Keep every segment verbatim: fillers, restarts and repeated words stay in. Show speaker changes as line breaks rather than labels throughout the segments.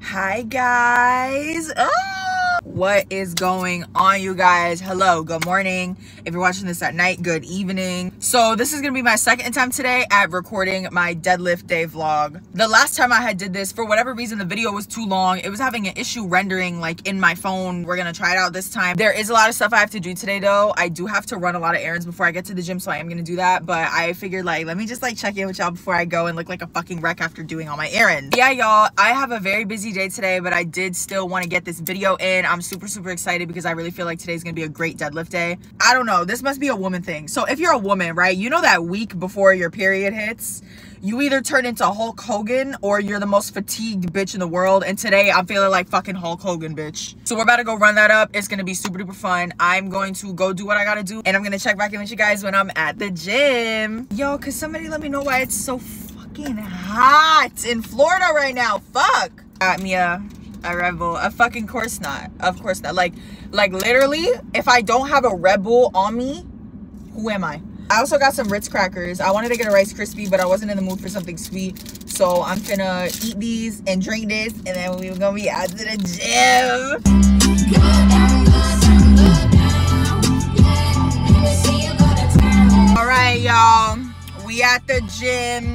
Hi guys. Oh, what is going on, you guys? Hello, good morning. If you're watching this at night, good evening. So this is gonna be my second attempt today at recording my deadlift day vlog. The last time I had did this, for whatever reason, the video was too long. It was having an issue rendering like in my phone. We're gonna try it out this time. There is a lot of stuff I have to do today though. I do have to run a lot of errands before I get to the gym, so I am gonna do that. But I figured like, let me just like check in with y'all before I go and look like a fucking wreck after doing all my errands. Yeah, y'all, I have a very busy day today, but I did still want to get this video in. I'm super, super excited because I really feel like today's gonna be a great deadlift day. I don't know, this must be a woman thing. So if you're a woman, right, you know that week before your period hits, you either turn into Hulk Hogan or you're the most fatigued bitch in the world. And today I'm feeling like fucking Hulk Hogan, bitch. So we're about to go run that up. It's gonna be super duper fun. I'm going to go do what I gotta do, and I'm gonna check back in with you guys when I'm at the gym. Yo, could somebody let me know why it's so fucking hot in Florida right now? Fuck. Got me a, a Red Bull. A fucking course not. Of course not. Like, like literally, if I don't have a Red Bull on me, who am I? I also got some Ritz crackers. I wanted to get a Rice Krispie, but I wasn't in the mood for something sweet. So I'm gonna eat these and drink this, and then we're gonna be out to the gym. All right, y'all. We at the gym.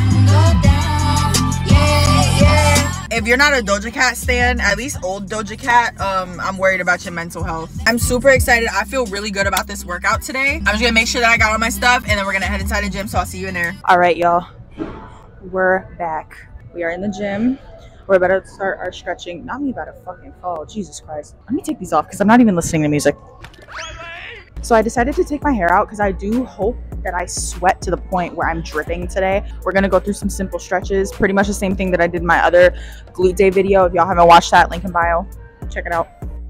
If you're not a Doja Cat stan, at least old Doja Cat, um, I'm worried about your mental health. I'm super excited. I feel really good about this workout today. I'm just gonna make sure that I got all my stuff, and then we're gonna head inside the gym, so I'll see you in there. All right, y'all, we're back. We are in the gym. We're about to start our stretching. Not me about to fucking fall, Jesus Christ. Let me take these off because I'm not even listening to music. So I decided to take my hair out because I do hope that I sweat to the point where I'm dripping today. We're gonna go through some simple stretches, pretty much the same thing that I did in my other glute day video. If y'all haven't watched that, link in bio, check it out.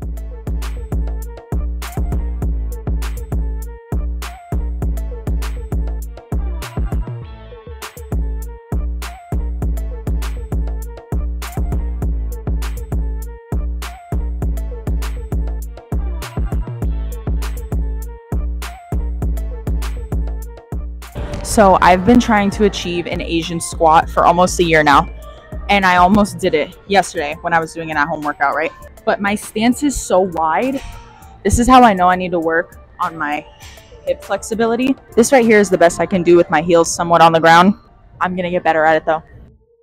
So I've been trying to achieve an Asian squat for almost a year now, and I almost did it yesterday when I was doing an at-home workout, right? But my stance is so wide. This is how I know I need to work on my hip flexibility. This right here is the best I can do with my heels somewhat on the ground. I'm gonna get better at it though.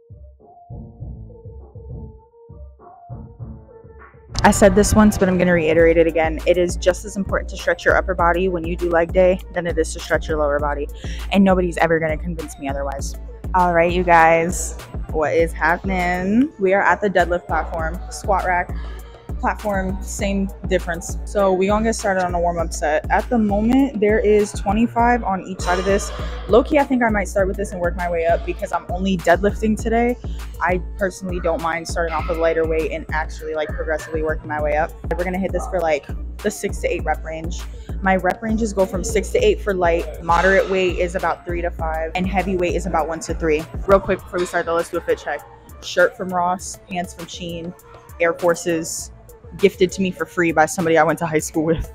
I said this once, but I'm going to reiterate it again. It is just as important to stretch your upper body when you do leg day than it is to stretch your lower body. And nobody's ever going to convince me otherwise. All right, you guys, what is happening? We are at the deadlift platform, squat rack platform, same difference. So we gonna get started on a warm-up set. At the moment, there is twenty-five on each side of this. Low-key, I think I might start with this and work my way up because I'm only deadlifting today. I personally don't mind starting off with lighter weight and actually like progressively working my way up. We're gonna hit this for like the six to eight rep range. My rep ranges go from six to eight for light, moderate weight is about three to five, and heavy weight is about one to three. Real quick before we start though, let's do a fit check. Shirt from Ross, pants from Shein, Air Forces, gifted to me for free by somebody I went to high school with.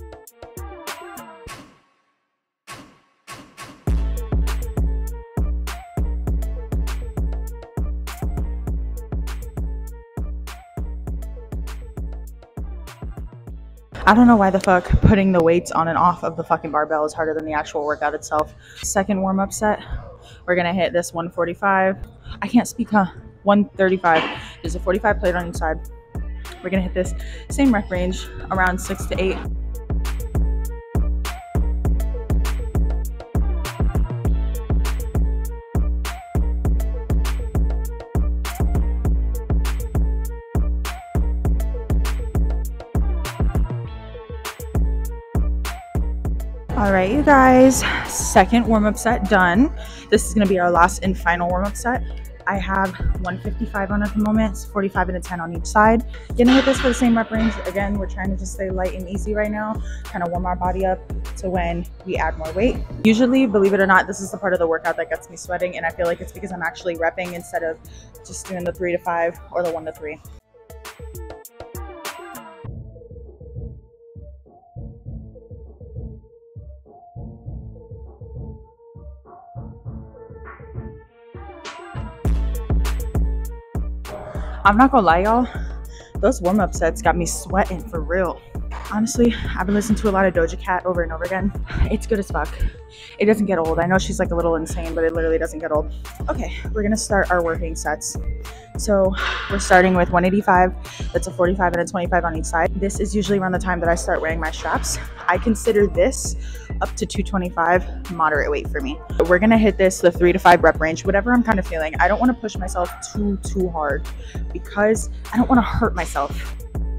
I don't know why the fuck putting the weights on and off of the fucking barbell is harder than the actual workout itself. Second warm-up set, we're gonna hit this one forty-five. I can't speak, huh? one thirty-five. There's a forty-five plate on each side. We're gonna hit this same rep range, around six to eight. All right, you guys, second warm-up set done. This is gonna be our last and final warm-up set. I have one fifty-five on at the moment. It's forty-five and a ten on each side. Gonna hit this for the same rep range. Again, we're trying to just stay light and easy right now, kind of warm our body up to when we add more weight. Usually, believe it or not, this is the part of the workout that gets me sweating, and I feel like it's because I'm actually repping instead of just doing the three to five or the one to three. I'm not gonna lie, y'all. Those warm-up sets got me sweating for real. Honestly, I've been listening to a lot of Doja Cat over and over again. It's good as fuck. It doesn't get old. I know she's like a little insane, but it literally doesn't get old. Okay, we're gonna start our working sets. So we're starting with one eighty-five. That's a forty-five and a twenty-five on each side. This is usually around the time that I start wearing my straps. I consider this up to two twenty-five moderate weight for me. We're gonna hit this the three to five rep range, whatever I'm kind of feeling. I don't want to push myself too, too hard because I don't want to hurt myself.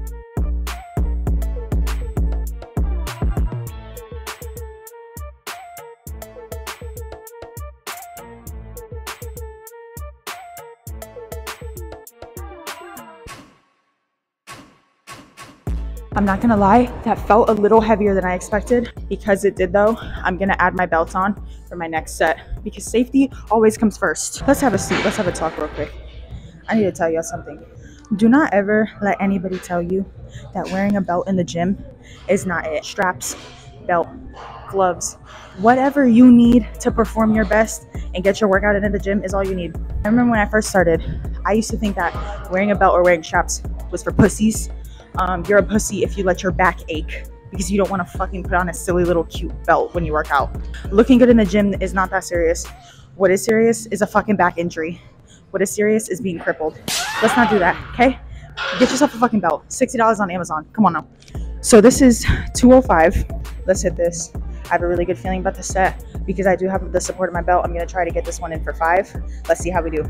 I'm not gonna lie, that felt a little heavier than I expected. Because it did though, I'm gonna add my belt on for my next set because safety always comes first. Let's have a seat, let's have a talk real quick. I need to tell you something. Do not ever let anybody tell you that wearing a belt in the gym is not it. Straps, belt, gloves, whatever you need to perform your best and get your workout in at the gym is all you need. I remember when I first started, I used to think that wearing a belt or wearing straps was for pussies. Um, you're a pussy if you let your back ache because you don't want to fucking put on a silly little cute belt when you work out. Looking good in the gym is not that serious. What is serious is a fucking back injury. What is serious is being crippled. Let's not do that, okay? Get yourself a fucking belt. sixty dollars on Amazon. Come on now. So this is two oh five. Let's hit this. I have a really good feeling about the set because I do have the support of my belt. I'm going to try to get this one in for five. Let's see how we do.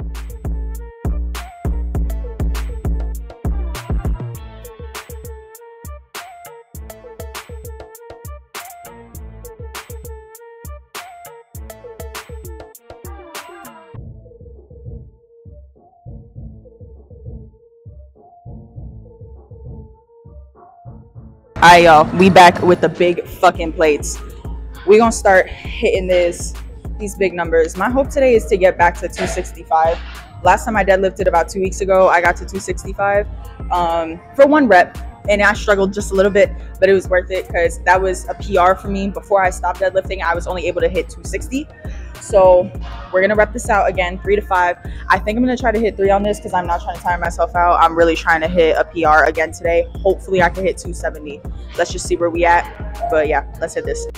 Alright, y'all, we back with the big fucking plates. We gonna start hitting this these big numbers. My hope today is to get back to two sixty-five. Last time I deadlifted about two weeks ago, I got to two sixty-five um, for one rep, and I struggled just a little bit, but it was worth it because that was a P R for me. Before I stopped deadlifting, I was only able to hit two sixty. So we're gonna rep this out again, three to five. I think I'm gonna try to hit three on this because I'm not trying to tire myself out. I'm really trying to hit a P R again today. Hopefully I can hit two seventy. Let's just see where we at. But yeah, let's hit this.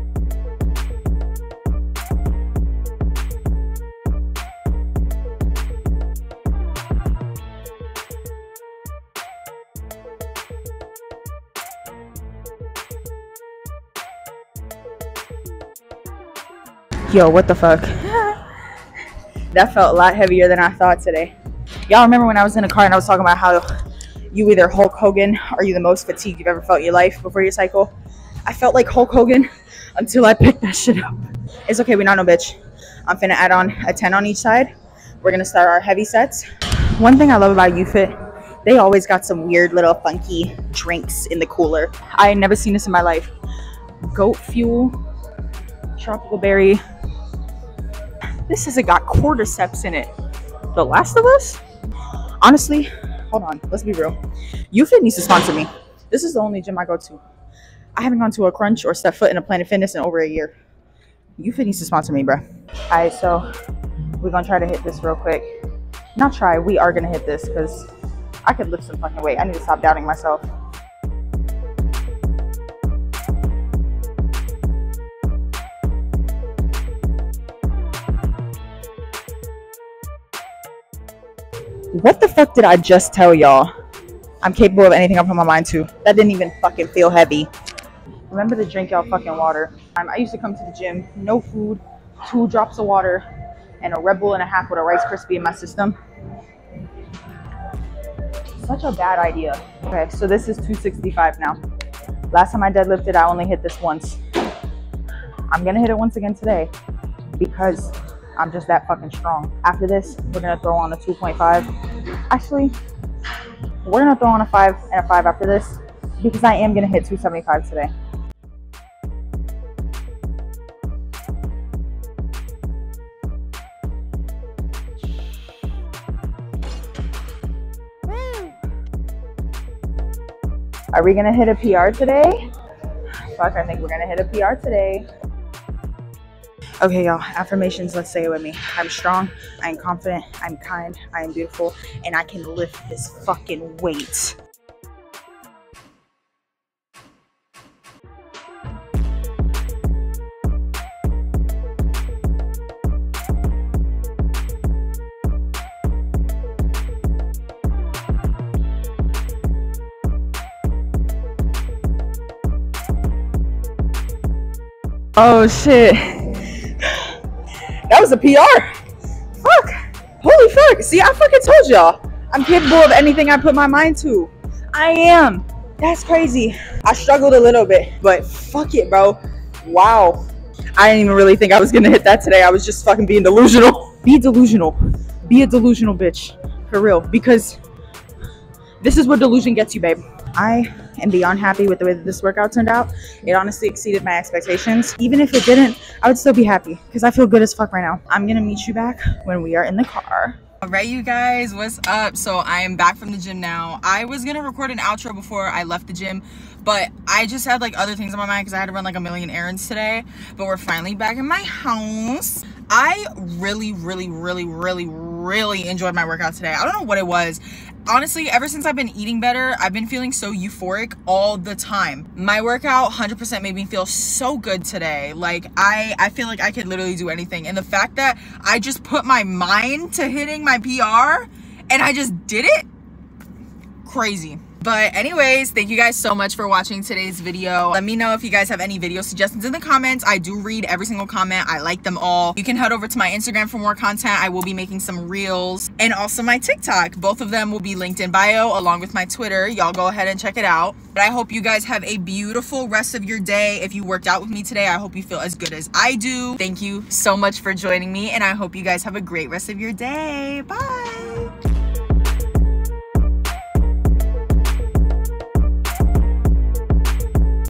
Yo, what the fuck? That felt a lot heavier than I thought today. Y'all remember when I was in a car and I was talking about how you either Hulk Hogan or you the most fatigued you've ever felt in your life before your cycle? I felt like Hulk Hogan until I picked that shit up. It's okay, we not no bitch. I'm finna add on a ten on each side. We're gonna start our heavy sets. One thing I love about YouFit, they always got some weird little funky drinks in the cooler. I ain't never seen this in my life. Goat fuel, tropical berry. This has got cordyceps in it. The Last of Us? Honestly, hold on, let's be real. YouFit needs to sponsor me. This is the only gym I go to. I haven't gone to a Crunch or step foot in a Planet Fitness in over a year. YouFit needs to sponsor me, bruh. All right, so we're gonna try to hit this real quick. Not try, we are gonna hit this because I could lift some fucking weight. I need to stop doubting myself. What the fuck did I just tell y'all? I'm capable of anything I put my mind to. That didn't even fucking feel heavy. Remember to drink y'all fucking water. Um, I used to come to the gym, no food, two drops of water, and a Red Bull and a half with a Rice Krispie in my system. Such a bad idea. Okay, so this is two sixty-five now. Last time I deadlifted, I only hit this once. I'm gonna hit it once again today because I'm just that fucking strong. After this, we're gonna throw on a two point five. Actually, we're gonna throw on a five and a five after this because I am gonna hit two seventy-five today. Are we gonna hit a P R today? Fuck, I think we're gonna hit a P R today.
Okay, y'all, affirmations, let's say it with me. I'm strong, I'm confident, I'm kind, I am beautiful, and I can lift this fucking weight. Oh shit. That was a P R. Fuck. Holy fuck. See, I fucking told y'all. I'm capable of anything I put my mind to. I am. That's crazy. I struggled a little bit, but fuck it, bro. Wow. I didn't even really think I was gonna hit that today. I was just fucking being delusional. Be delusional. Be a delusional bitch. For real. Because this is what delusion gets you, babe. I am beyond happy with the way that this workout turned out. It honestly exceeded my expectations. Even if it didn't, I would still be happy because I feel good as fuck right now. I'm gonna meet you back when we are in the car.
All right, you guys, what's up? So I am back from the gym now. I was gonna record an outro before I left the gym, but I just had like other things on my mind because I had to run like a million errands today. But we're finally back in my house. I really, really, really, really, really enjoyed my workout today. I don't know what it was. Honestly, ever since I've been eating better, I've been feeling so euphoric all the time. My workout one hundred percent made me feel so good today. Like, I, I feel like I could literally do anything. And the fact that I just put my mind to hitting my P R and I just did it, crazy. But anyways, thank you guys so much for watching today's video. Let me know if you guys have any video suggestions in the comments. I do read every single comment. I like them all. You can head over to my Instagram for more content. I will be making some reels, and also my TikTok. Both of them will be linked in bio along with my Twitter. Y'all go ahead and check it out. But I hope you guys have a beautiful rest of your day. If you worked out with me today, I hope you feel as good as I do. Thank you so much for joining me, and I hope you guys have a great rest of your day. Bye.